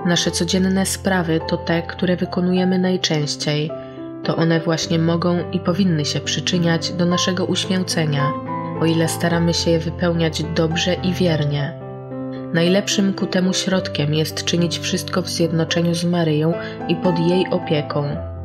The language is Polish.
Nasze codzienne sprawy to te, które wykonujemy najczęściej. To one właśnie mogą i powinny się przyczyniać do naszego uświęcenia, o ile staramy się je wypełniać dobrze i wiernie. Najlepszym ku temu środkiem jest czynić wszystko w zjednoczeniu z Maryją i pod jej opieką.